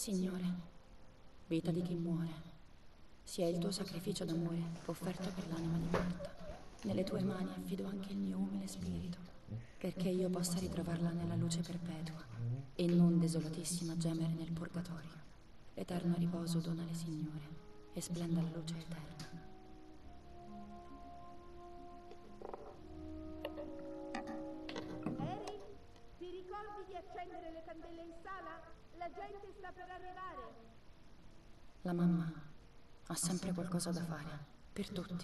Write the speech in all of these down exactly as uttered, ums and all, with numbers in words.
Signore, vita di chi muore, sia il tuo sacrificio d'amore offerto per l'anima di Marta. Nelle tue mani affido anche il mio umile spirito, perché io possa ritrovarla nella luce perpetua e non desolatissima gemere nel purgatorio. L'eterno riposo donale, Signore, e splenda la luce eterna. Eric, ti ricordi di accendere le candele in sala? La gente sta per arrivare. La mamma ha sempre qualcosa da fare, per tutti.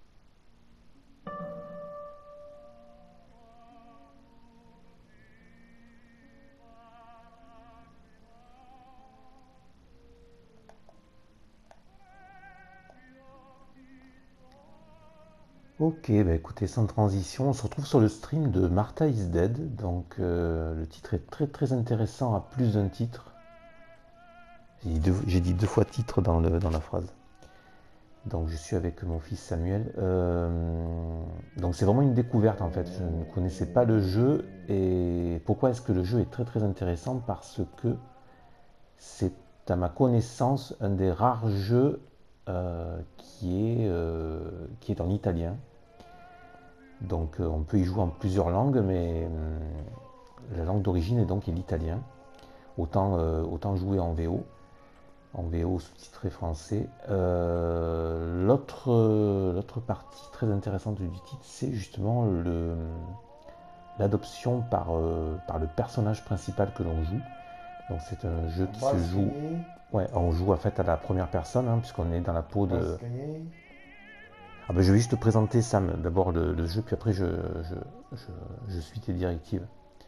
Ok, bah écoutez, sans transition, on se retrouve sur le stream de Martha is Dead. Donc euh, le titre est très très intéressant à plus d'un titre. J'ai dit, deux, j'ai dit deux fois titre dans, le, dans la phrase. Donc je suis avec mon fils Samuel. Euh, donc c'est vraiment une découverte en fait. Je ne connaissais pas le jeu. Et pourquoi est-ce que le jeu est très très intéressant? Parce que c'est à ma connaissance un des rares jeux euh, qui, est, euh, qui est en italien. Donc euh, on peut y jouer en plusieurs langues, mais euh, la langue d'origine est donc l'italien. Autant, euh, autant jouer en V O, en V O sous-titré français. Euh, l'autre, euh, l'autre partie très intéressante du titre, c'est justement le, l'adoption par, euh, par le personnage principal que l'on joue. Donc c'est un jeu qui se joue. Ouais, on joue en fait à la première personne, hein, puisqu'on est dans la peau de. Ah ben, je vais juste te présenter, Sam, d'abord le, le jeu, puis après je, je, je, je suis tes directives.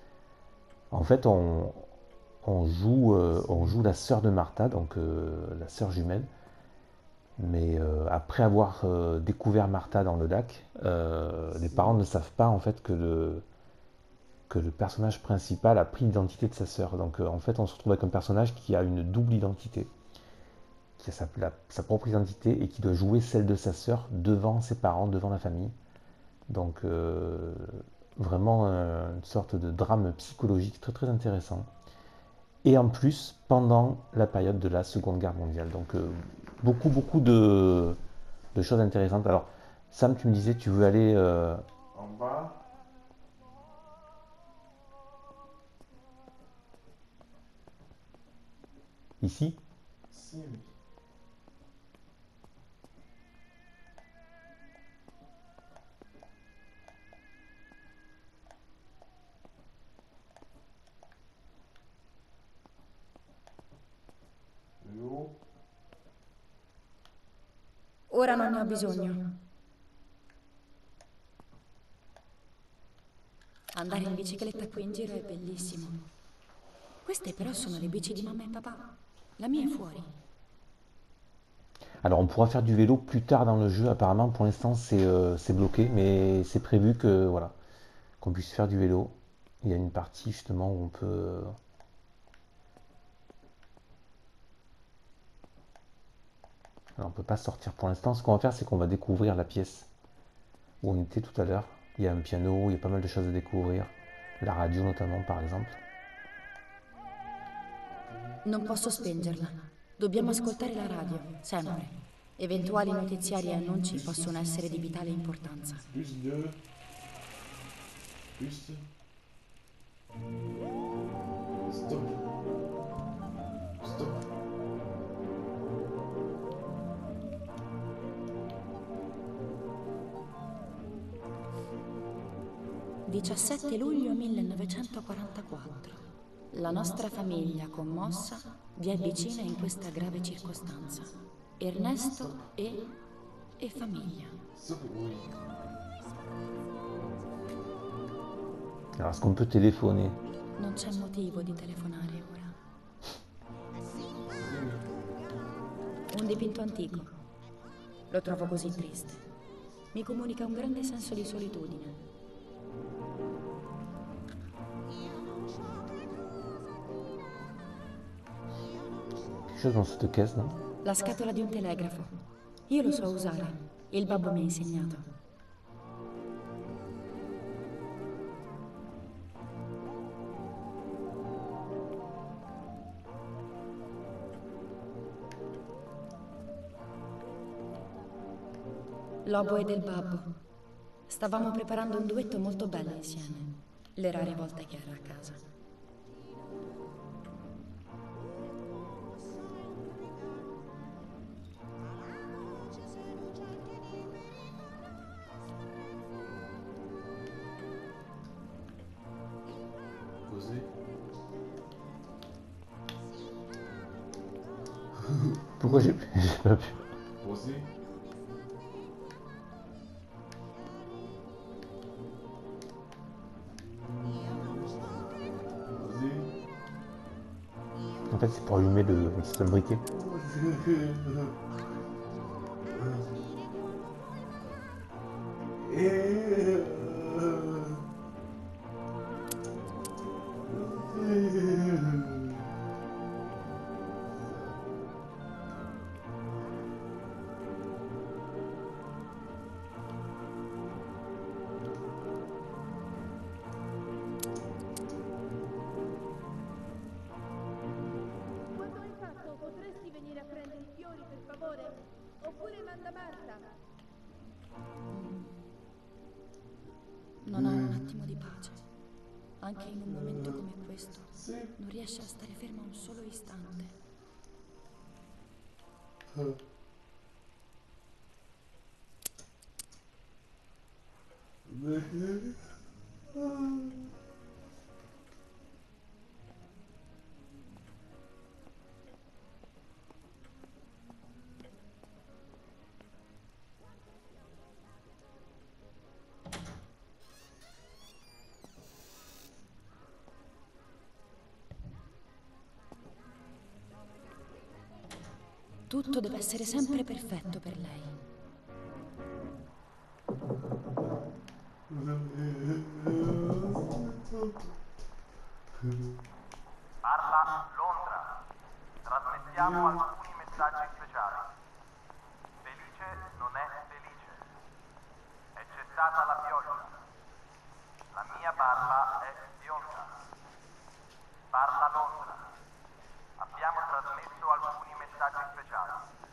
En fait, on, on, joue, euh, on joue la sœur de Martha, donc euh, la sœur jumelle. Mais euh, après avoir euh, découvert Martha dans le lac, euh, les parents ne savent pas en fait que le, que le personnage principal a pris l'identité de sa sœur. Donc euh, en fait, on se retrouve avec un personnage qui a une double identité, qui a sa, la, sa propre identité et qui doit jouer celle de sa sœur devant ses parents, devant la famille. Donc euh, vraiment euh, une sorte de drame psychologique très très intéressant. Et en plus, pendant la période de la Seconde Guerre mondiale. Donc euh, beaucoup beaucoup de, de choses intéressantes. Alors Sam, tu me disais, tu veux aller euh, En bas. Ici? Si, oui. L'eau. Ora non ne ho bisogno. Andare in bicicletta qui in giro è bellissimo. Queste però sono le bici di mamma e papà. La mia è fuori. Alors on pourra faire du vélo plus tard dans le jeu. Apparemment pour l'instant c'est euh, c'est bloqué, mais c'est prévu que voilà qu'on puisse faire du vélo. Il y a une partie justement où on peut. Alors on peut pas sortir pour l'instant. Ce qu'on va faire, c'est qu'on va découvrir la pièce où on était tout à l'heure. Il y a un piano, il y a pas mal de choses à découvrir. La radio notamment par exemple. Non posso spengerla. Dobbiamo ascoltare la radio, sempre. Eventuali notiziari e annunci possono essere di vitale importanza. Plus deux. Plus. Stop. Stop. diciassette luglio millenovecentoquarantaquattro. La nostra famiglia, commossa, vi è vicina in questa grave circostanza. Ernesto e... e famiglia. Stop. Oui. Alors est-ce qu'on peut téléphoner? Non c'è motivo di telefonare ora. Un dipinto antico. Lo trovo così triste. Mi comunica un grande senso di solitudine. Quelque chose dans cette caisse, non? La scatola di un telegrafo. Io lo so usare. Il babbo mi ha insegnato. Lobo e del babbo. Stavamo preparando un duetto molto bello insieme. Le rare volte che era a casa. Così. Pourquoi j'ai j'ai pas pu? Così. Così. En fait, c'est pour allumer le système briquet. Quando hai fatto, potresti venire a prendere i fiori, per favore? Oppure manda Marta. Non ha un attimo di pace. Anche in un momento come questo, Sì. non riesce a stare ferma un solo istante. Tutto deve essere sempre perfetto per lei. Parla Londra. Trasmettiamo alcuni messaggi speciali. Felice non è felice. È cessata la pioggia. La mia barba è bionda. Parla Londra. Abbiamo trasmesso alcuni messaggi speciali.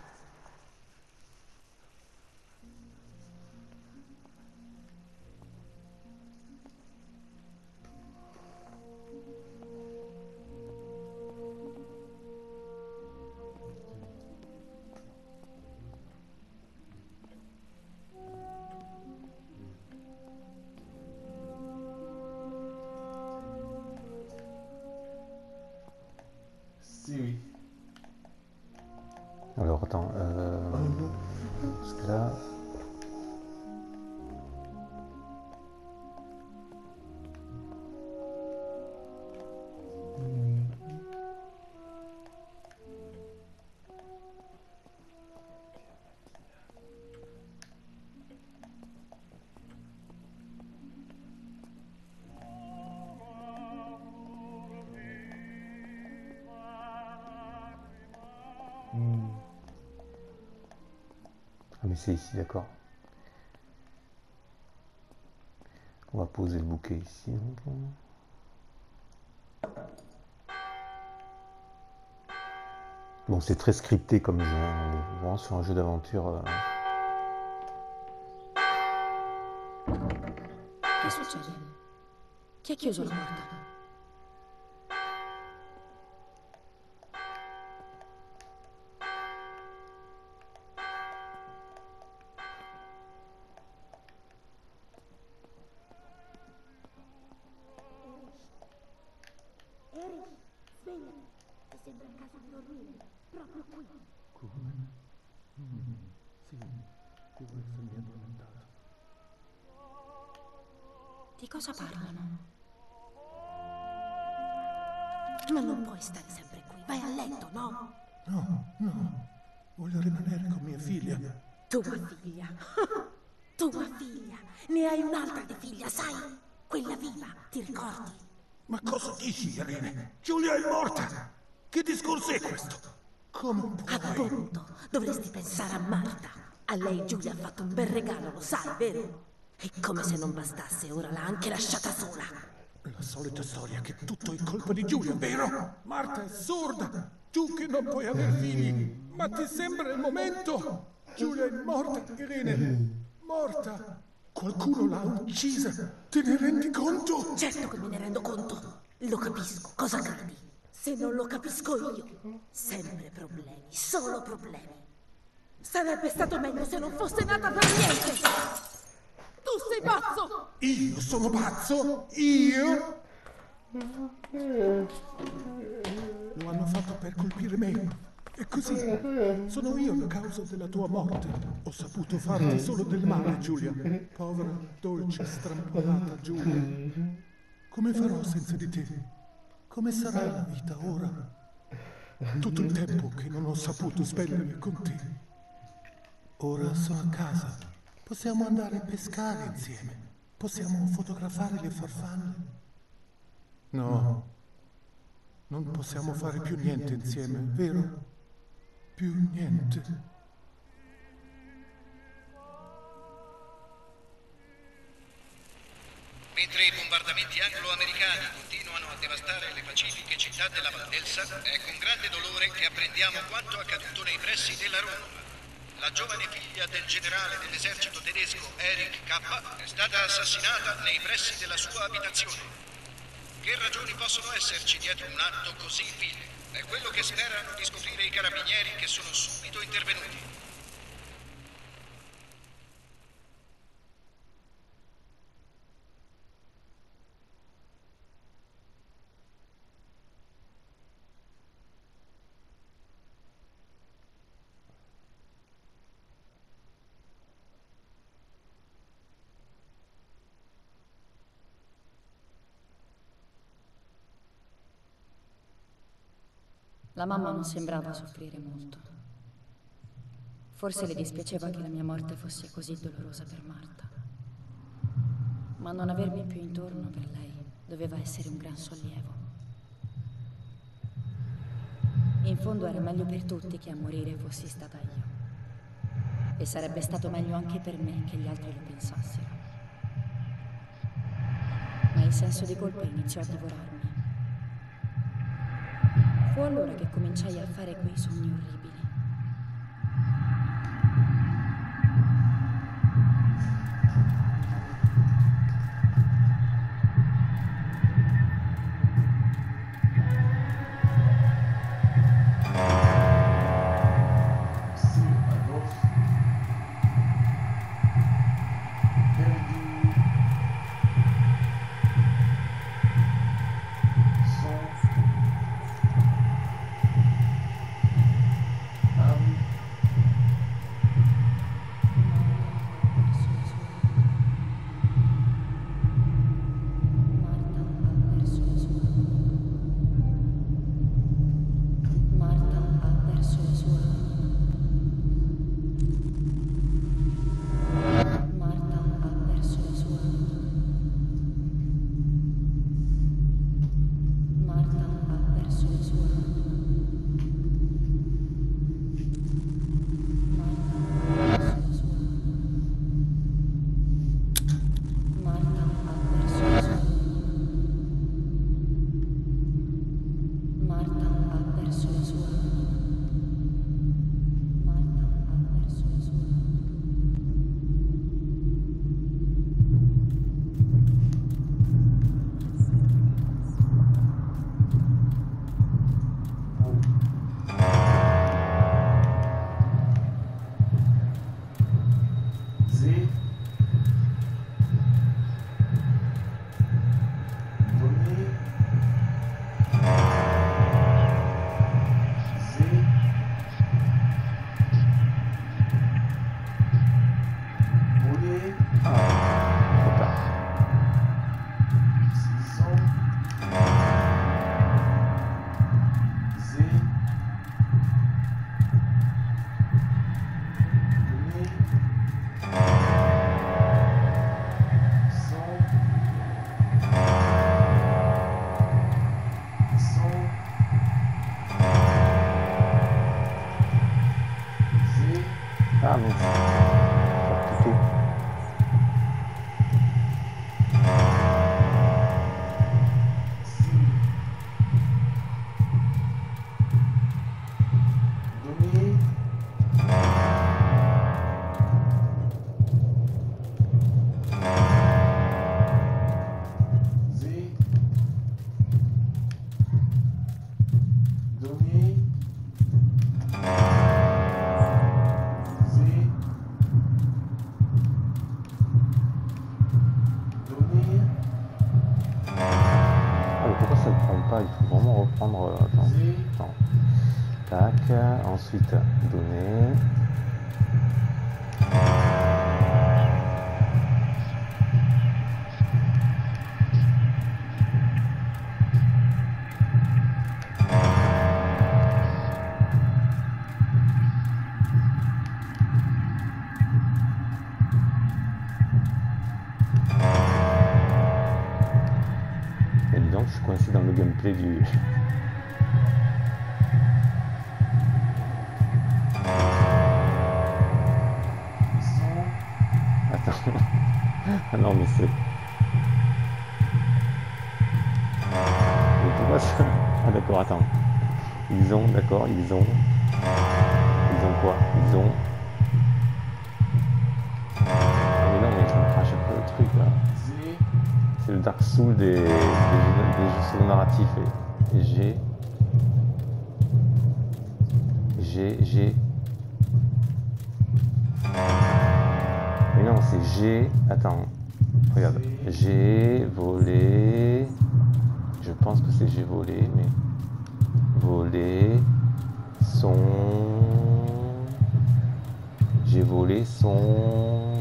Siri. Alors attends, euh, parce que là, ah mais c'est ici, d'accord. On va poser le bouquet ici. donc. Bon, c'est très scripté comme jeu, hein. On est vraiment sur un jeu d'aventure. euh. Che succede? Chi ha chiuso la porta? Eric, svegliati. Ti sembra il caso di dormire. Proprio qui. Come? Mm, sì, devo essermi addormentato. Di cosa parlano? Ma non puoi stare sempre qui. Vai a letto, no? No, no, voglio rimanere con mia figlia. Tua figlia. Tua figlia. Ne hai un'altra di figlia, sai? Quella viva, ti ricordi? Ma cosa dici, Irene? Giulia è morta! Che discorso è questo? Come puoi? Appunto, dovresti pensare a Marta. A lei Giulia ha fatto un bel regalo, lo sai, vero? E come se non bastasse, ora l'ha anche lasciata sola. La solita storia che tutto è colpa di Giulia, vero? Marta è sorda! Tu che non puoi avere figli! Ma ti sembra il momento? Giulia è morta, Irene! Morta! Qualcuno l'ha uccisa! Te ne rendi conto? Certo che me ne rendo conto. Lo capisco. Cosa credi? Se non lo capisco io, sempre problemi, solo problemi. Sarebbe stato meglio se non fosse nata per niente. Tu sei pazzo! Io sono pazzo? Io? Lo hanno fatto per colpire me. E così sono io la causa della tua morte. Ho saputo farti solo del male, Giulia. Povera, dolce, strampalata Giulia. Come farò senza di te? Come sarà la vita ora? Tutto il tempo che non ho saputo spendere con te. Ora sono a casa. Possiamo andare a pescare insieme. Possiamo fotografare le farfalle. No, non possiamo fare più niente insieme, vero? Più niente. Mentre i bombardamenti anglo-americani continuano a devastare le pacifiche città della Valdelsa, è con grande dolore che apprendiamo quanto accaduto nei pressi della Romola. La giovane figlia del generale dell'esercito tedesco Erich K. è stata assassinata nei pressi della sua abitazione. Che ragioni possono esserci dietro un atto così vile? È quello che sperano di scoprire i carabinieri che sono subito intervenuti. La mamma non sembrava soffrire molto. Forse le dispiaceva che la mia morte fosse così dolorosa per Marta. Ma non avermi più intorno per lei doveva essere un gran sollievo. In fondo era meglio per tutti che a morire fossi stata io. E sarebbe stato meglio anche per me che gli altri lo pensassero. Ma il senso di colpa iniziò a divorarmi. Fu allora che cominciai a fare quei sogni orribili. pas, il faut vraiment reprendre... euh, attends, attends. Tac, ensuite, donner. Et dis donc, je suis coincé dans le gameplay du... Ah non mais c'est... Mais pourquoi ça... Ah d'accord, attends. Ils ont, d'accord, ils ont... Ils ont quoi? Ils ont... Ah mais non mais je me crache un peu le truc là. C'est le Dark Souls des, des, jeux, des jeux solo narratifs. Et, et j'ai... J'ai... J'ai... Mais non, c'est j'ai... Attends. Regarde. J'ai volé... Je pense que c'est j'ai volé, mais... Volé... Son... J'ai volé son...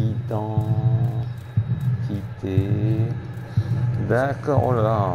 Identité... D'accord, oh là là.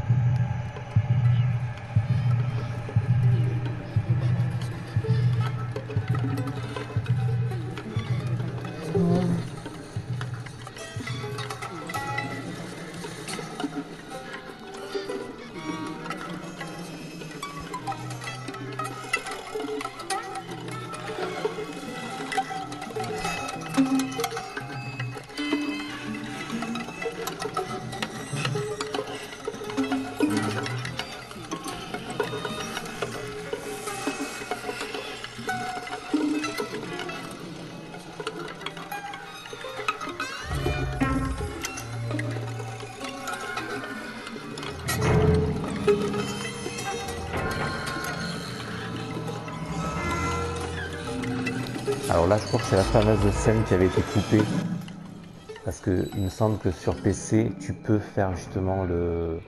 Alors là, je crois que c'est la fameuse scène qui avait été coupée. Parce que il me semble que sur P C, tu peux faire justement le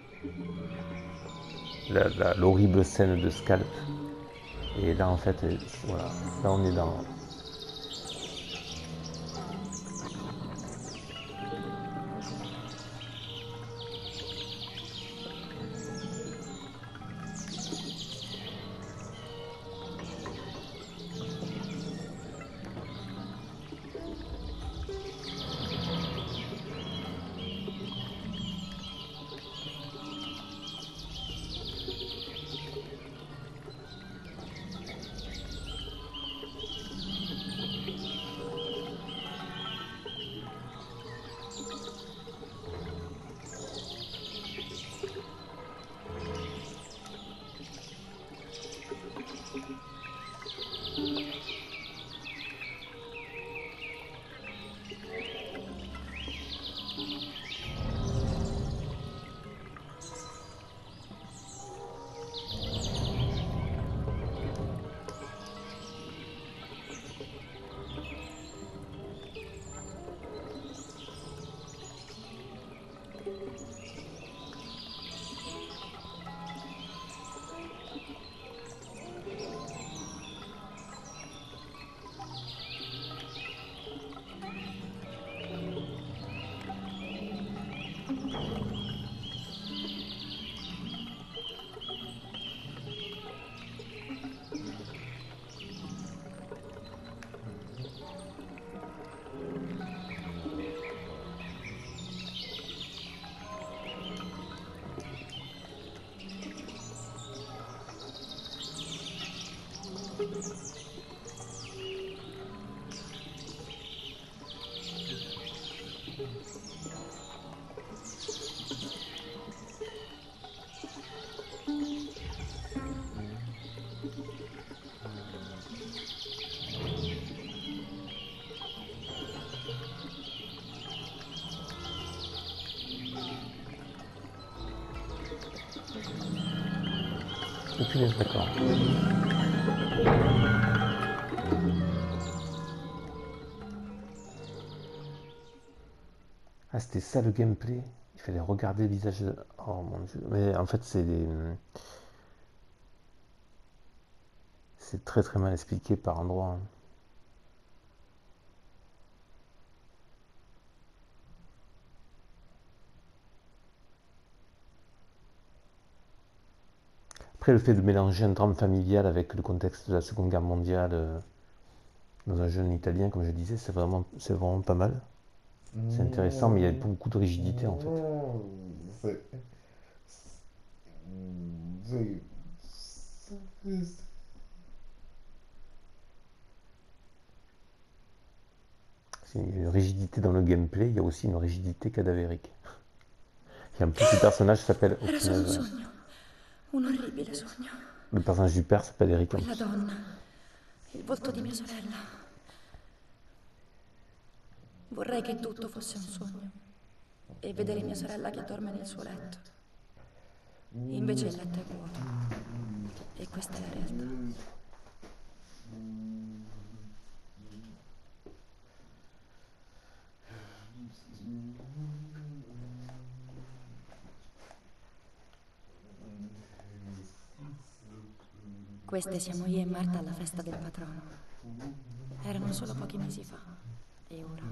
la- la- l'horrible scène de scalp. Et là, en fait, voilà. Là, on est dans... Oh punaise, d'accord. Ah, c'était ça le gameplay. Il Il fallait regarder le visage de... Oh mon dieu. Mais en fait, c'est des... C'est très très mal expliqué par endroits. Après, le fait de mélanger un drame familial avec le contexte de la Seconde Guerre mondiale euh, dans un jeune italien, comme je disais, c'est vraiment, c'est vraiment pas mal. C'est intéressant, mais il y a beaucoup de rigidité en fait. C'est. C'est. C'est une rigidité dans le gameplay, il y a aussi une rigidité cadavérique. Et en plus, le personnage s'appelle... Era solo un sogno, un orribile sogno. Le personnage du père s'appelle Eric. Quella donna, il volto di mia sorella. Vorrei che tutto fosse un sogno e vedere mia sorella che dorme nel suo letto. Invece il letto è vuoto e questa è la realtà. Queste siamo io e Marta alla festa del patrono. Erano solo pochi mesi fa. E ora?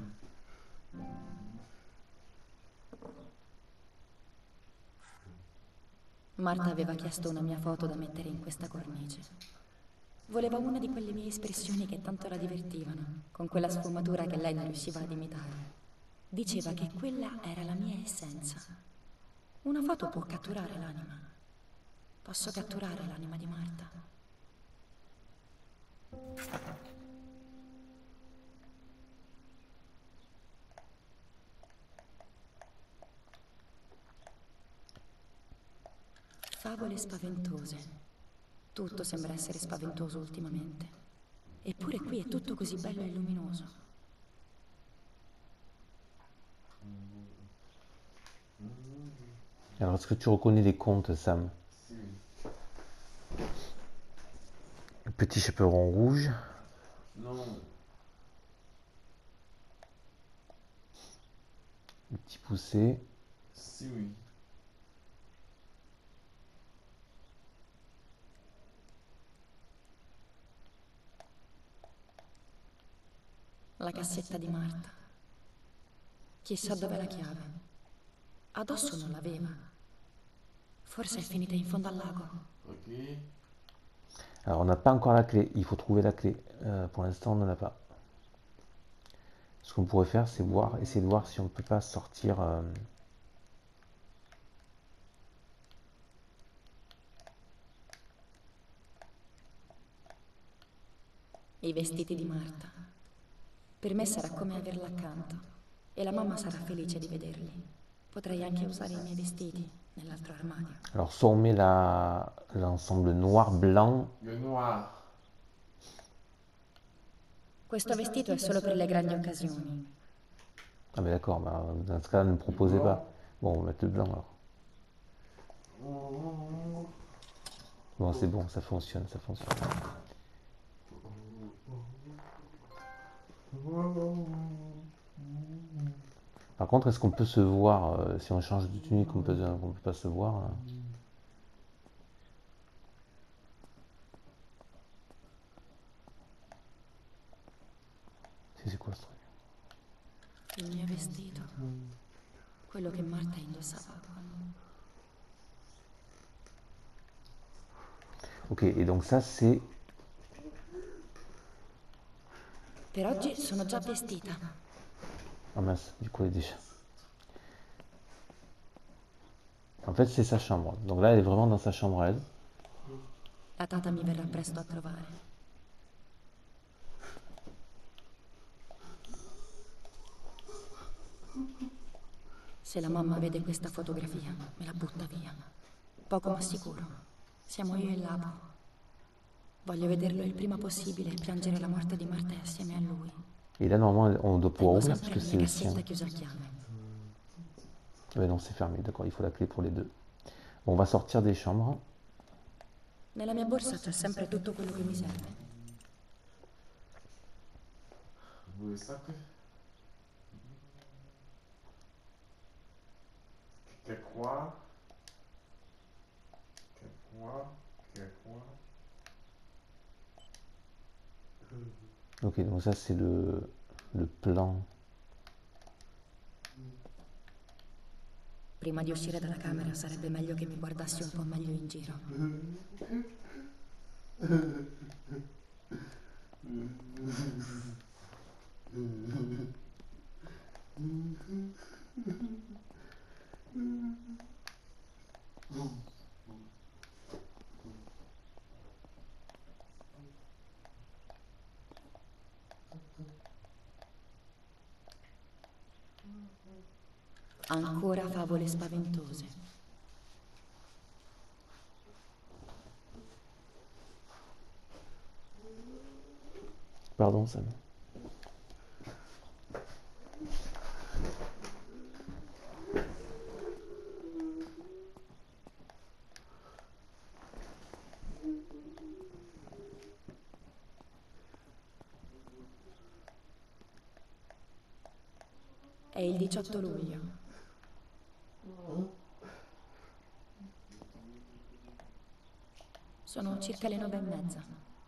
Marta aveva chiesto una mia foto da mettere in questa cornice. Voleva una di quelle mie espressioni che tanto la divertivano, con quella sfumatura che lei non riusciva ad imitare. Diceva che quella era la mia essenza. Una foto può catturare l'anima. Posso catturare l'anima di Marta. Favole spaventose. Tutto sembra essere spaventoso ultimamente. Eppure qui è tutto così bello e luminoso. Alors, est-ce que tu reconnais les contes, Sam? Le petit chaperon rouge. Non. Le petit poussé. Si, oui. La cassetta di Marta. Chissà dov'è la chiave. Addosso non l'aveva. Forse è finita in fondo al lago. Ok. Alors, on n'a pas encore la clé. Il faut trouver la clé. Euh, pour l'instant, on n'en a pas. Ce qu'on pourrait faire, c'est voir, essayer de voir si on ne peut pas sortir... Euh... I vestiti di Marta. Per me sarà come averla accanto. E la mamma sarà felice di vederli. Potrei anche usare i miei vestiti nell'altro armadio. Alors, soit on met la, l'ensemble noir-blanc. Le noir. Questo vestito è solo per le grandi occasioni. Ah mais d'accord, bah, dans ce cas, ne me proposez pas. Bon, on va mettre le blanc alors. Bon, c'est bon, ça fonctionne, ça fonctionne. Par contre, est-ce qu'on peut se voir, euh, si on change de tunique, on peut, on peut pas se voir là. C'est quoi ce truc? Il mio vestito. Quello che Marta indossava quando... Ok, et donc ça c'est... Per oggi sono già vestita. Ah mince, du coup elle est déjà... En fait c'est sa chambre, donc là elle est vraiment dans sa chambre à elle. La tata mi verrà presto a trovare. Se la mamma vede questa fotografia, me la butta via. Poco ma sicuro. Siamo io e Lapo. Voglio vederlo il prima possibile e piangere la morte di Marta assieme a lui. Et là normalement on doit pouvoir Tengo ouvrir parce sempre que la c'est mia le sien. cassetta chiusa a chiave. Ah, mais non, c'est fermé, d'accord, il faut la clé pour les deux. Bon, on va sortir des chambres. Nella mia borsa c'è sempre tutto quello che mi serve. Vous voulez ça que... Ok, donc ça c'est le, le plan. Prima di uscire dalla camera sarebbe meglio che mi guardassi un po' meglio in giro. Ancora favole spaventose. Pardon, Sam. È il diciotto luglio. Sono circa le nove e mezza.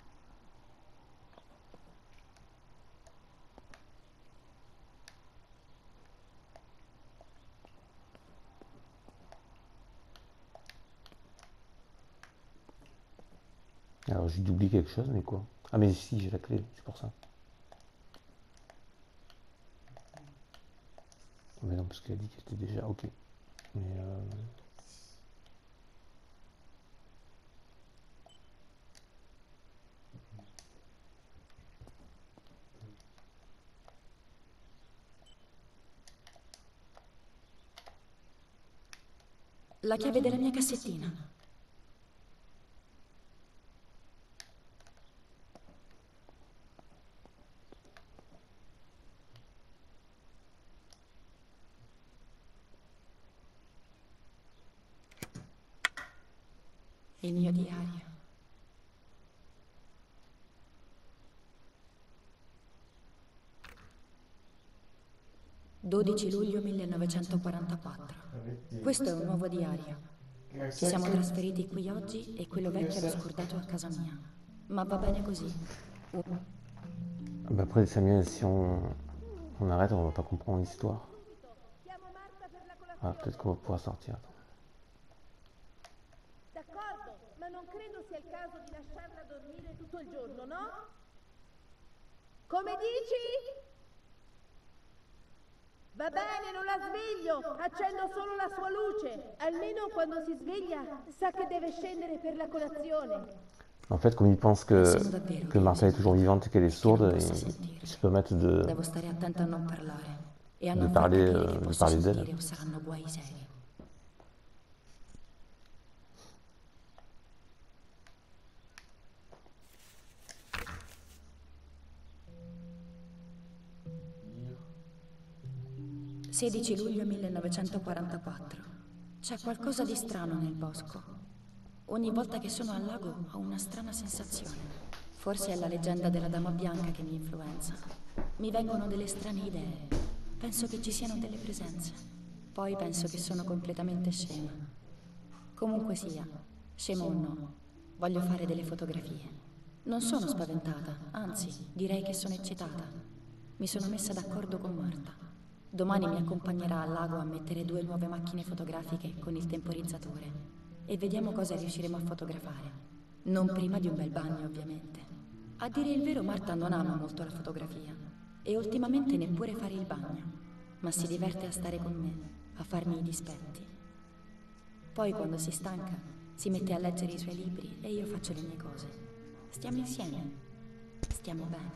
Alors j'ai oublié quelque chose, mais quoi? Ah mais si, j'ai la clé, c'est pour ça. Mais non, parce qu'elle a dit qu'elle était déjà... Ok. Mais euh... La chiave della mia cassettina. Il mio diario. dodici luglio millenovecentoquarantaquattro. Questo è un nuovo diario. Ci siamo trasferiti qui oggi e quello vecchio l'ho scordato a casa mia. Ma va bene così. Bah après, Samuel, si on, on arrête, on va pas comprendre l'histoire. Ah, peut-être qu'on va pouvoir sortir. D'accordo, ma non credo sia il caso di lasciarla dormire tutto il giorno, no? Come dici? Va bene, non la sveglio, accendo solo la sua luce. Almeno quando si sveglia sa che deve scendere per la colazione. En fait, comme il pense que, que Martha est toujours vivante et qu'elle est sourde, il, il se permettent de, Devo stare attenta a non parlare e a de non parler, far capire euh, che de posso parler d'elle. soffrire o saranno guai seri. sedici luglio millenovecentoquarantaquattro. C'è qualcosa di strano nel bosco. Ogni volta che sono al lago ho una strana sensazione. Forse è la leggenda della dama bianca che mi influenza. Mi vengono delle strane idee. Penso che ci siano delle presenze. Poi penso che sono completamente scema. Comunque sia, scema o no, voglio fare delle fotografie. Non sono spaventata, anzi, direi che sono eccitata. Mi sono messa d'accordo con Marta. Domani mi accompagnerà al lago a mettere due nuove macchine fotografiche con il temporizzatore e vediamo cosa riusciremo a fotografare. Non prima di un bel bagno, ovviamente. A dire il vero, Marta non ama molto la fotografia e ultimamente neppure fare il bagno, ma si diverte a stare con me, a farmi i dispetti. Poi, quando si stanca, si mette a leggere i suoi libri e io faccio le mie cose. Stiamo insieme. Stiamo bene.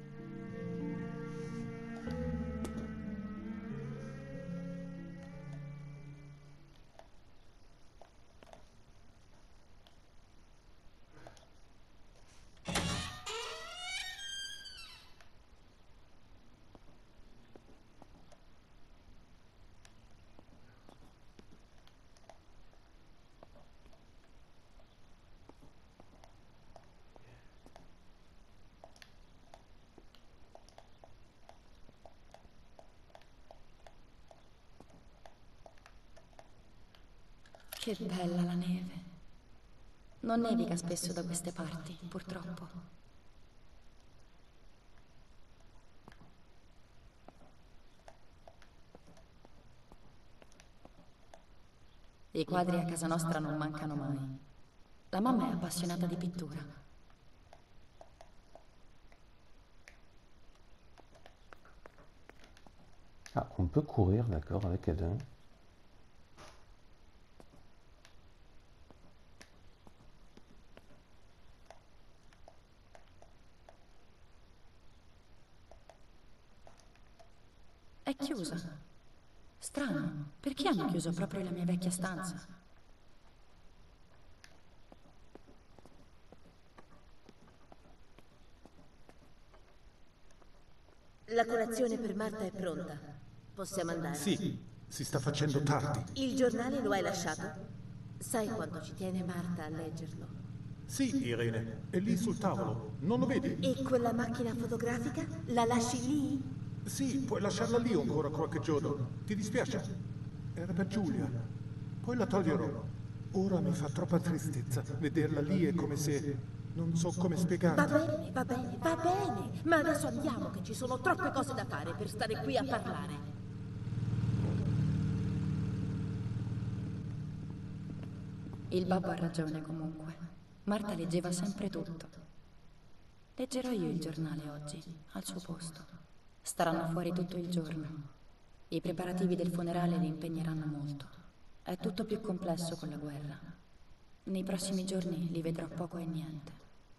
Che bella la neve. Non nevica spesso da queste parti, purtroppo. I quadri a casa nostra non mancano mai. La mamma è appassionata di pittura. Ah, on peut courir, d'accord, avec Eden. È chiusa. Strano, perché hanno chiuso proprio la mia vecchia stanza? La colazione per Marta è pronta. Possiamo andare? Sì, si sta facendo tardi. Il giornale lo hai lasciato? Sai quanto ci tiene Marta a leggerlo? Sì, Irene, è lì sul tavolo. Non lo vedi? E quella macchina fotografica? La lasci lì? Sì, puoi lasciarla lì ancora qualche giorno. Ti dispiace? Era per Giulia. Poi la toglierò. Ora mi fa troppa tristezza. Vederla lì è come se... non so come Va spiegarti. bene, va bene, va bene. Ma adesso andiamo, che ci sono troppe cose da fare per stare qui a parlare. Il babbo ha ragione comunque. Marta leggeva sempre tutto. Leggerò io il giornale oggi, al suo posto. Staranno fuori tutto il giorno. I preparativi del funerale li impegneranno molto. È tutto più complesso con la guerra. Nei prossimi giorni li vedrò poco e niente.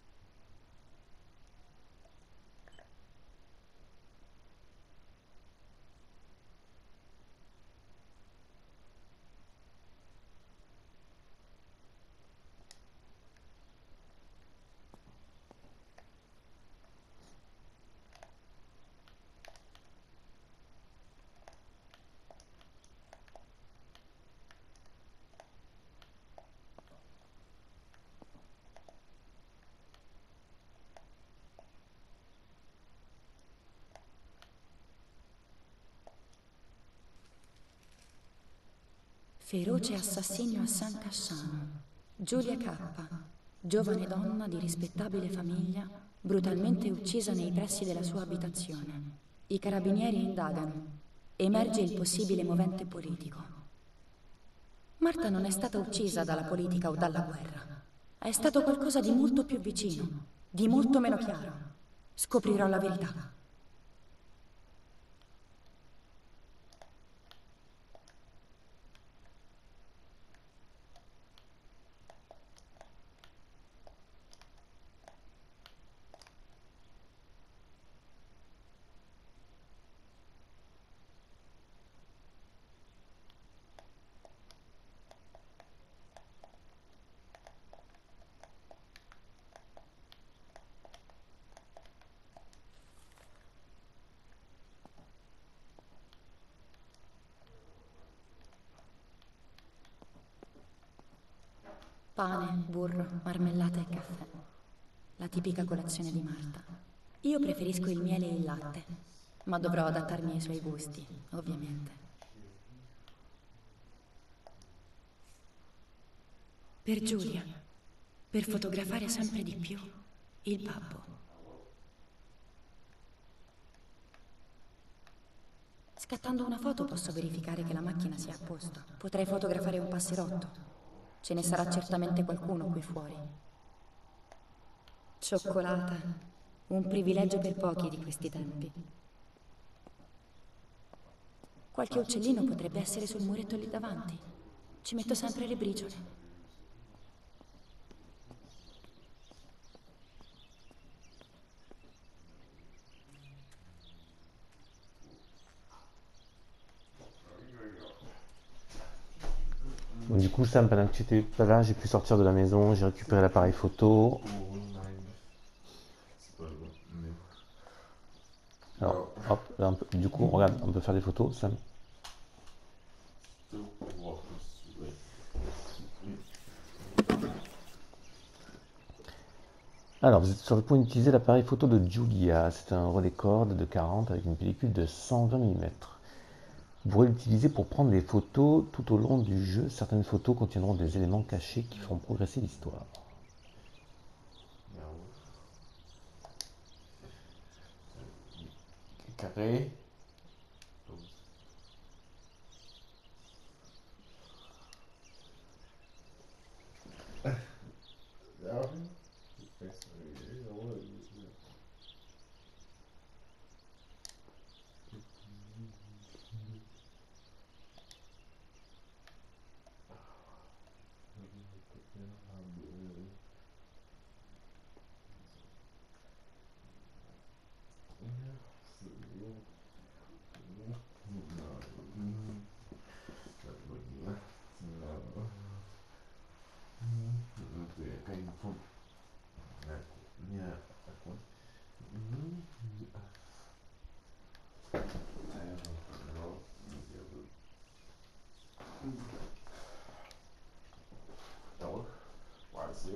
Feroce assassinio a San Casciano. Giulia K., giovane donna di rispettabile famiglia, brutalmente uccisa nei pressi della sua abitazione. I carabinieri indagano. Emerge il possibile movente politico. Marta non è stata uccisa dalla politica o dalla guerra. È stato qualcosa di molto più vicino, di molto meno chiaro. Scoprirò la verità. Pane, burro, marmellata e caffè. La tipica colazione di Marta. Io preferisco il miele e il latte, ma dovrò adattarmi ai suoi gusti, ovviamente. Per Giulia, per fotografare sempre di più il babbo. Scattando una foto posso verificare che la macchina sia a posto. Potrei fotografare un passerotto. Ce ne sarà certamente qualcuno qui fuori. Cioccolata, un privilegio per pochi di questi tempi. Qualche uccellino potrebbe essere sul muretto lì davanti. Ci metto sempre le briciole. Donc, du coup, Sam, pendant que tu étais pas là, j'ai pu sortir de la maison, j'ai récupéré l'appareil photo. Alors, hop, là, on peut- du coup, regarde, on peut faire des photos, Sam. Alors, vous êtes sur le point d'utiliser l'appareil photo de Giulia. C'est un relais corde de quarante avec une pellicule de cent vingt millimètres. Vous pourrez l'utiliser pour prendre des photos tout au long du jeu. Certaines photos contiendront des éléments cachés qui feront progresser l'histoire. Carré.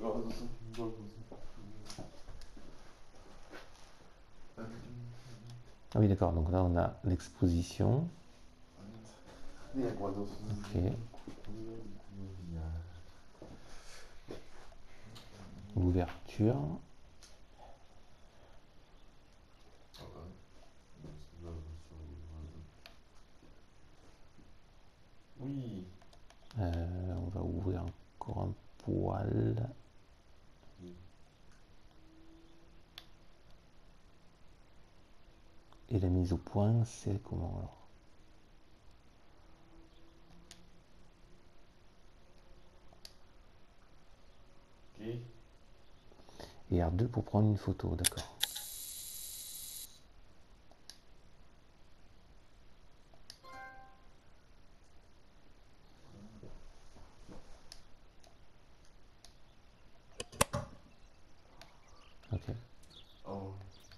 Ah oui, d'accord, donc là on a l'exposition. Ok. L'ouverture. Oui. Euh, on va ouvrir encore un poil. Et la mise au point, c'est comment alors? Ok. Et R deux pour prendre une photo, d'accord. Ok. Oh.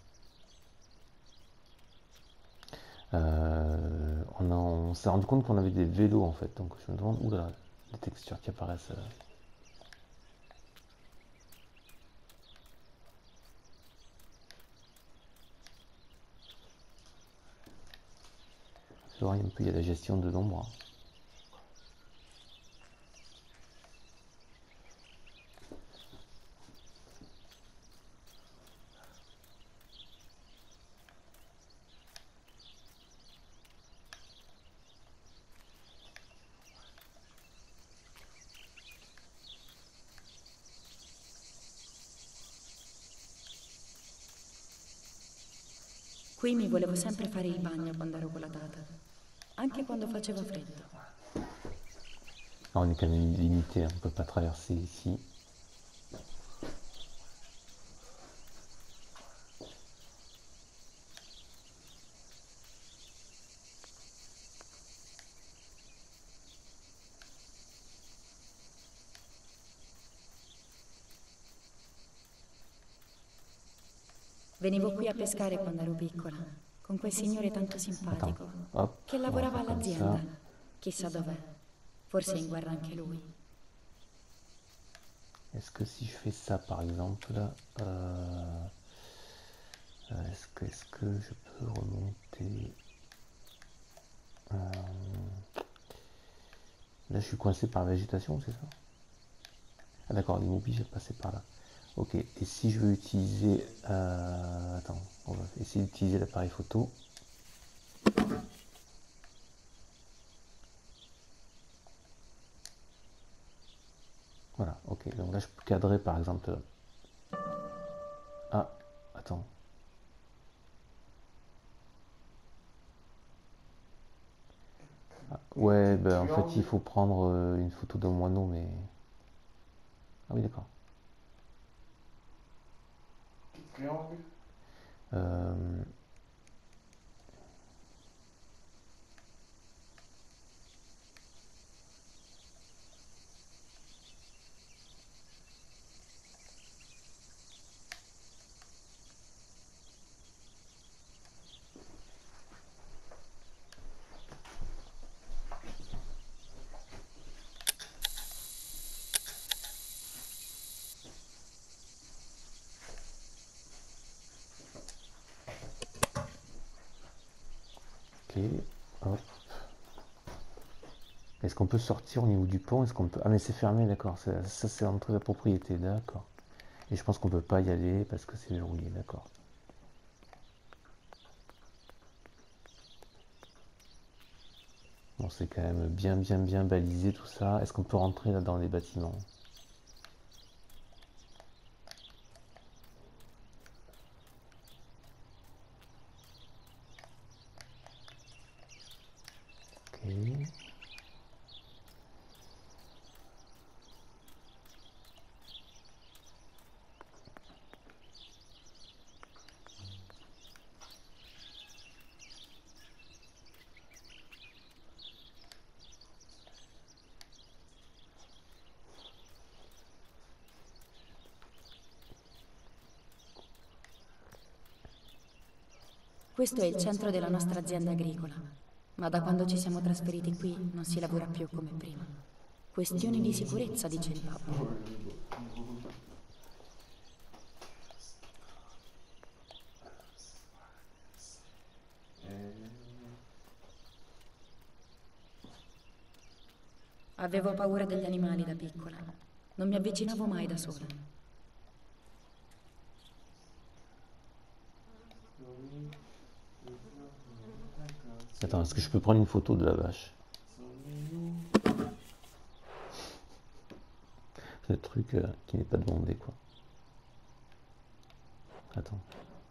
Euh, on a- on s'est rendu compte qu'on avait des vélos en fait, donc je me demande, oula, les textures qui apparaissent. euh. Tu vois, un peu, il y a la gestion de l'ombre. Qui mi volevo sempre fare il bagno quando ero con la tata, anche quando faceva freddo. Ah, on est quand même limité, on ne peut pas traverser ici. Venivo qui a pescare quando ero piccola, con quel signore tanto simpatico, Hop, che on va lavorava faire comme all'azienda. ça. Chissà dov'è. Forse è in guerra anche lui. Est-ce que si je fais ça par exemple, euh, euh, est-ce que, est-ce que je peux remonter euh, là je suis coincé par la végétation, c'est ça? Ah d'accord, il m'oblige à passer par là. Ok, et si je veux utiliser... euh, attends, on va essayer d'utiliser l'appareil photo. Voilà, ok, donc là je peux cadrer par exemple... Ah, attends. Ah, ouais, ben en fait il faut prendre euh, une photo d'un moineau, mais... Ah oui, d'accord. Triangle. Euh, Ok, hop. Est-ce qu'on peut sortir au niveau du pont? Est-ce qu'on peut... Ah mais c'est fermé, d'accord. Ça, ça, c'est entre la propriété, d'accord. Et je pense qu'on peut pas y aller parce que c'est verrouillé, d'accord. Bon, c'est quand même bien, bien, bien balisé tout ça. Est-ce qu'on peut rentrer là dans les bâtiments? Ok. Questo è il centro della nostra azienda agricola, ma da quando ci siamo trasferiti qui non si lavora più come prima. Questioni di sicurezza, dice il babbo. Avevo paura degli animali da piccola. Non mi avvicinavo mai da sola. Attends, est-ce que je peux prendre une photo de la vache? C'est le truc euh, qui n'est pas demandé, quoi. Attends.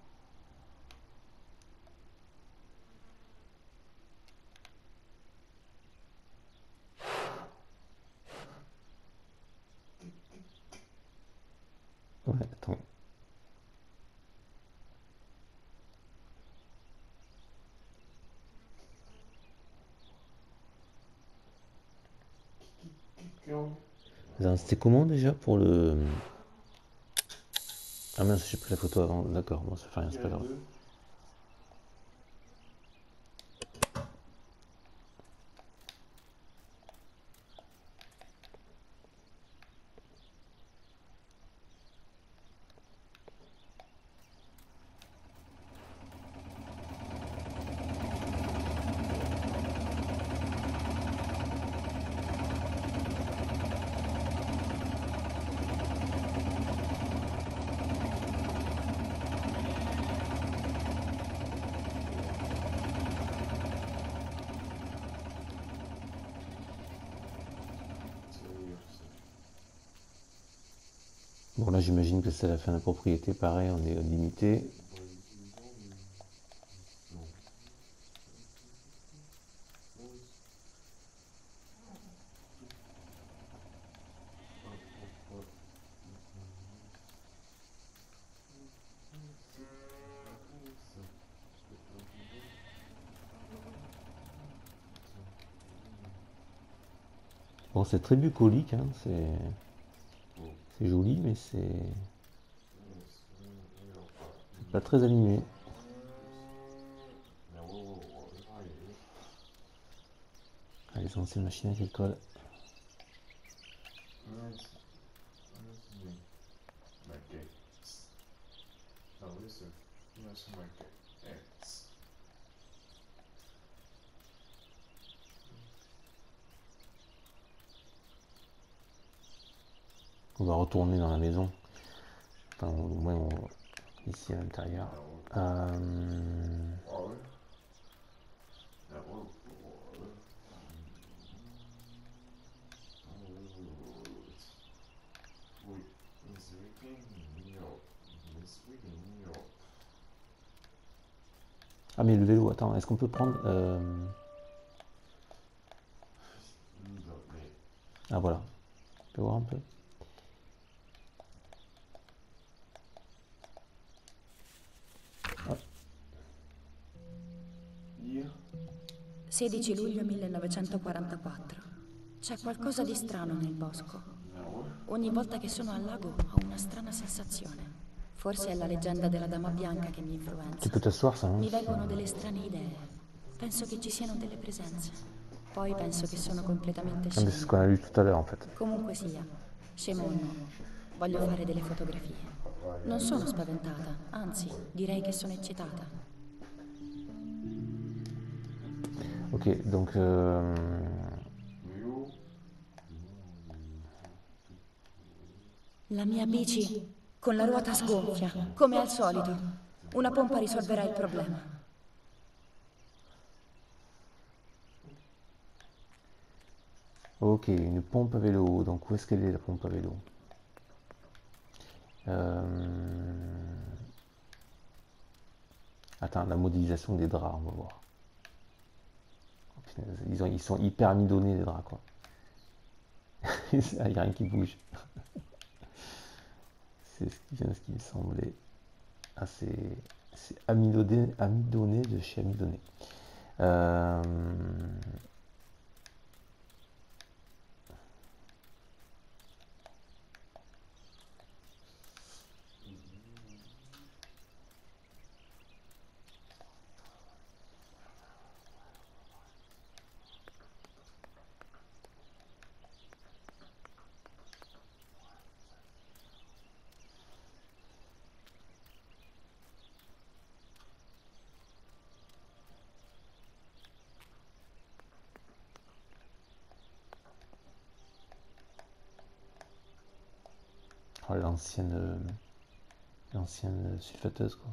Ouais, attends. Attends, c'était comment déjà pour le... Ah mince, j'ai pris la photo avant. D'accord, bon, ça fait rien, c'est pas grave. Bon là j'imagine que c'est la fin de la propriété, pareil, on est limité. Bon, c'est très bucolique, hein, c'est c'est joli, mais c'est c'est pas très animé. Ah, les anciennes machines agricoles. On va retourner dans la maison. Enfin, au moins on... ici à l'intérieur. Euh... Ah mais le vélo, attends, est-ce qu'on peut prendre... Euh... Ah voilà. On peut voir un peu. sedici luglio millenovecentoquarantaquattro. C'è qualcosa di strano nel bosco. Ogni volta che sono al lago ho una strana sensazione. Forse è la leggenda della Dama Bianca che mi influenza. Tu peux t'asseoir, ça, hein? Mi vengono delle strane idee. Penso che ci siano delle presenze. Poi penso che sono completamente Ah, mais c'est ce scemo. qu'on a lu tout à l'heure en fait. Comunque sia, scemo o no, voglio fare delle fotografie. Non sono spaventata, anzi, direi che sono eccitata. Ok, donc... Euh... La mia bici con la ruota sgonfia, come al solito. Una pompa risolverà il problema. Ok, une pompe à vélo. Donc où est-ce qu'elle est la pompe à vélo? euh... Attends, la modélisation des draps, on va voir. Oh, punaise, ils, ont, ils sont hyper amidonnés les draps quoi. Il n'y a rien qui bouge. C'est ce qui vient, ce qui me semblait assez amidonné, amidonné de chez amidonné. Euh... ancienne, euh, l'ancienne sulfateuse, quoi.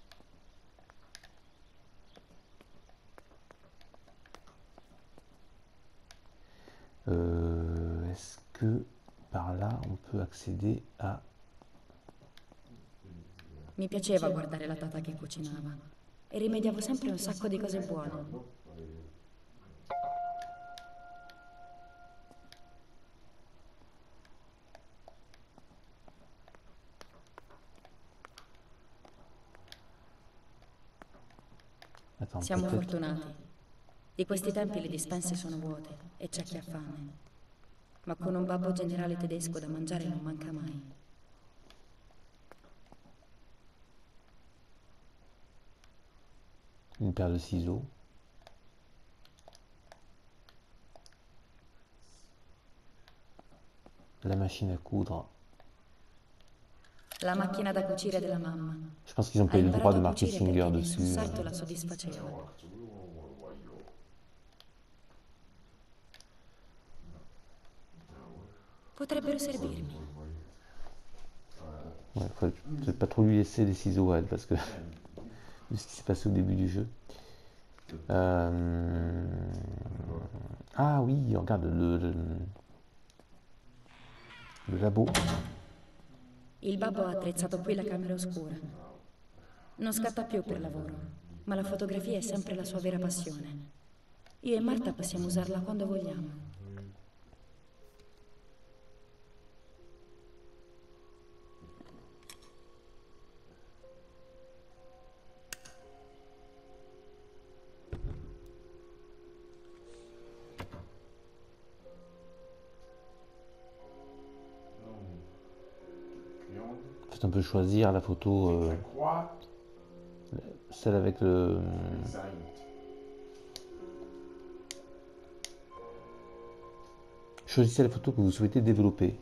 Euh, Est-ce que par là on peut accéder a... Mi piaceva guardare la tata che cucinava e rimediavo sempre un sacco di cose buone. Attends, Siamo peut-être- fortunati. Di questi tempi le dispense sono vuote e c'è chi ha fame. Ma con un babbo generale tedesco da mangiare non manca mai. Une paire de ciseaux. La machine à coudre. La macchina da cucire della mamma. Je pense qu'ils ont Ha payé le droit de imparato a marquer cucire Singer perché dessus. nessun euh. sarto la soddisfaceva. Potrebbero servirmi. Ouais, faut peut-être pas trop lui laisser les ciseaux à elle parce que vu ce qui s'est passé au début du jeu. Euh, Ah oui, regarde le, le, le labo. Il babbo ha attrezzato qui la camera oscura. Non scatta più per lavoro, ma la fotografia è sempre la sua vera passione. Io e Marta possiamo usarla quando vogliamo. En fait, on peut choisir la photo, euh, Quoi? celle avec le. Design. Choisissez la photo que vous souhaitez développer.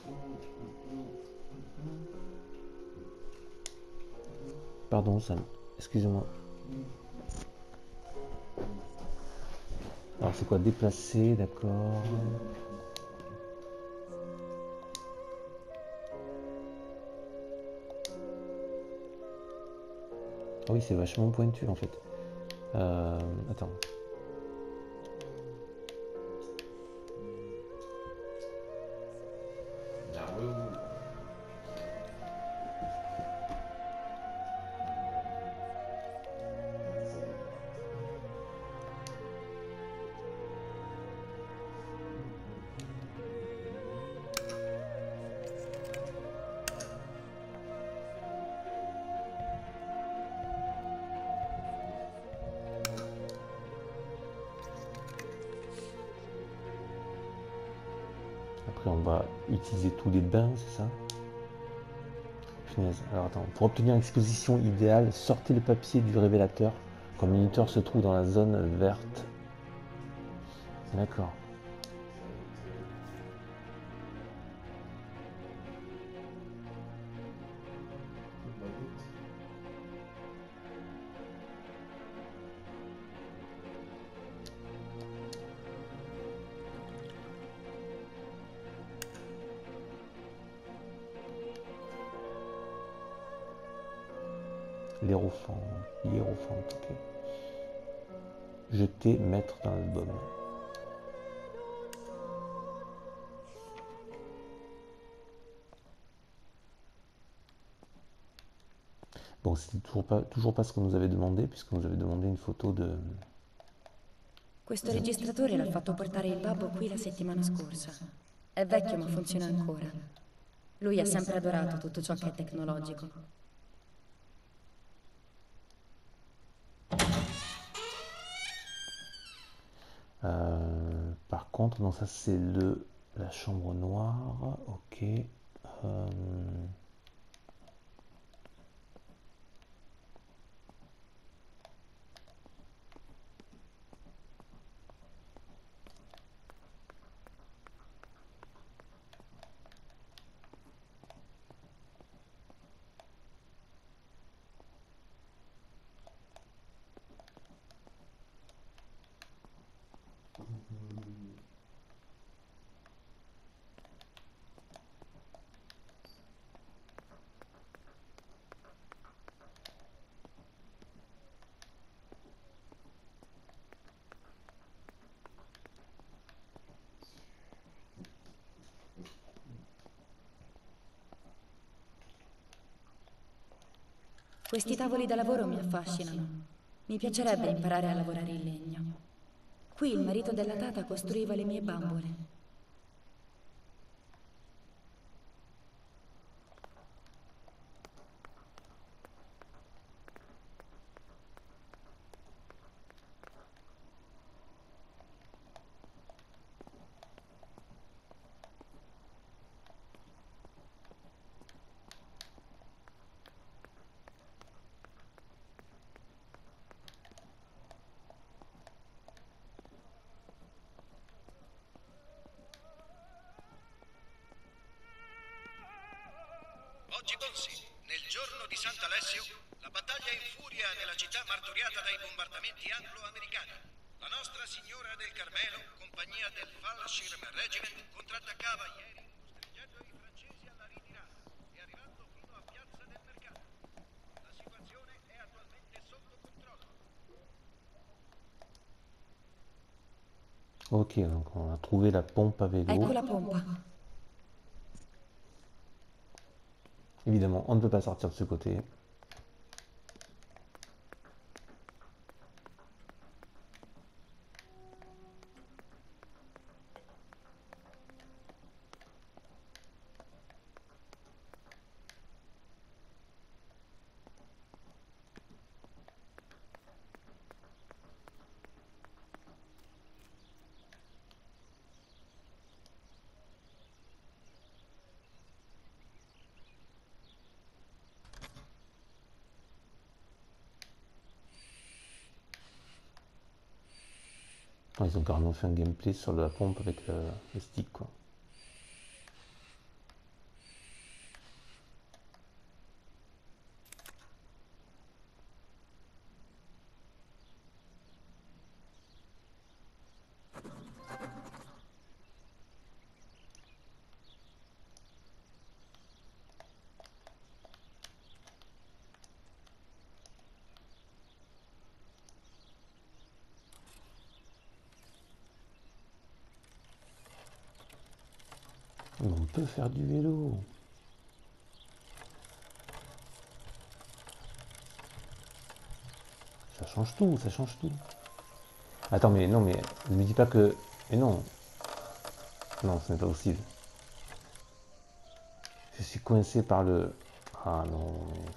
Pardon, Sam. Excusez-moi. Alors c'est quoi? Déplacer, d'accord. Ah oui, c'est vachement pointu en fait. Euh, attends. Après, on va utiliser tous les bains, c'est ça? Punaise. Alors attends, pour obtenir l'exposition idéale, sortez le papier du révélateur quand le minuteur se trouve dans la zone verte. D'accord. L'hérophant, l'hérophante, ok. Jeter, mettre dans l'album. Bon, c'était toujours pas, toujours pas ce qu'on nous avait demandé, puisqu'on nous avait demandé une photo de... Questo registratore l'ha fatto portare il babbo qui la settimana scorsa. È vecchio ma funziona ancora. Lui ha sempre adorato tutto ciò che è tecnologico. Euh, par contre, non, ça c'est le la chambre noire, ok. Euh, Questi tavoli da lavoro mi affascinano. Mi piacerebbe imparare a lavorare in legno. Qui il marito della tata costruiva le mie bambole. Oggi Bonsi, nel giorno di Sant'Alessio, la battaglia infuria nella città martoriata dai bombardamenti anglo-americani. La Nostra Signora del Carmelo, compagnia del Fallschirm Regiment, contrattaccava ieri, costringendo i francesi alla ritirata e arrivando fino a Piazza del Mercato. La situazione è attualmente sotto controllo. Ok, donc on a trouvé la pompe à vélo. Ecco la pompa. Évidemment, on ne peut pas sortir de ce côté. Ils ont carrément fait un gameplay sur la pompe avec le, le stick, quoi. On peut faire du vélo. Ça change tout, ça change tout. Attends, mais non, mais ne me dis pas que... Mais non. Non, ce n'est pas possible. Je suis coincé par le... Ah non.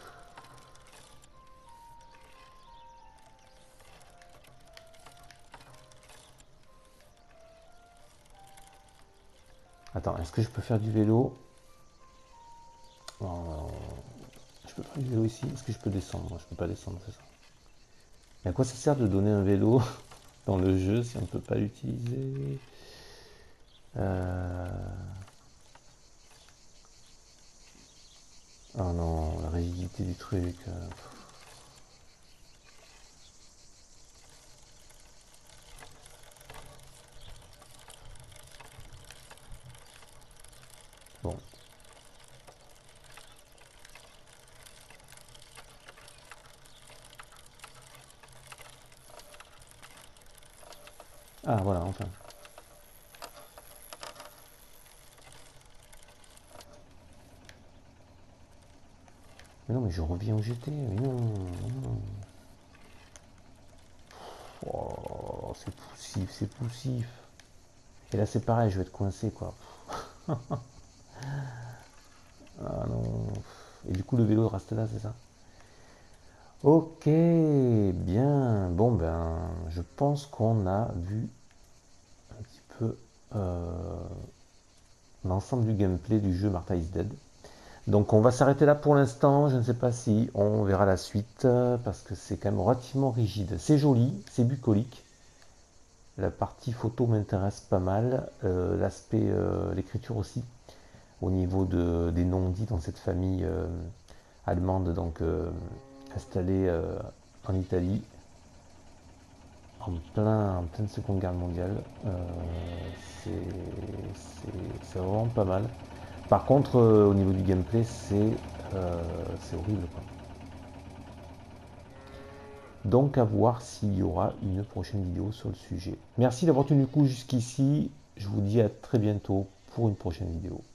Attends, est-ce que je peux faire du vélo? Oh, je peux faire du vélo ici? Est-ce que je peux descendre? Moi, je peux pas descendre, c'est ça. Mais à quoi ça sert de donner un vélo dans le jeu si on ne peut pas l'utiliser? euh... Oh non, la rigidité du truc. euh... Bon. Ah voilà, enfin. Mais non, mais je reviens où j'étais. Mais non, non. Oh, c'est poussif, c'est poussif. Et là c'est pareil, je vais être coincé quoi. Ah non. Et du coup le vélo reste là, c'est ça? Ok, bien. Bon ben, je pense qu'on a vu un petit peu euh, l'ensemble du gameplay du jeu Martha is Dead. Donc on va s'arrêter là pour l'instant. Je ne sais pas si on verra la suite parce que c'est quand même relativement rigide. C'est joli, c'est bucolique. La partie photo m'intéresse pas mal. Euh, L'aspect, euh, l'écriture aussi, au niveau de, des noms dits dans cette famille euh, allemande, donc euh, installée euh, en Italie, en, plein, en pleine Seconde Guerre mondiale. Euh, c'est vraiment pas mal. Par contre, euh, au niveau du gameplay, c'est euh, horrible, quoi. Donc à voir s'il y aura une prochaine vidéo sur le sujet. Merci d'avoir tenu le coup jusqu'ici. Je vous dis à très bientôt pour une prochaine vidéo.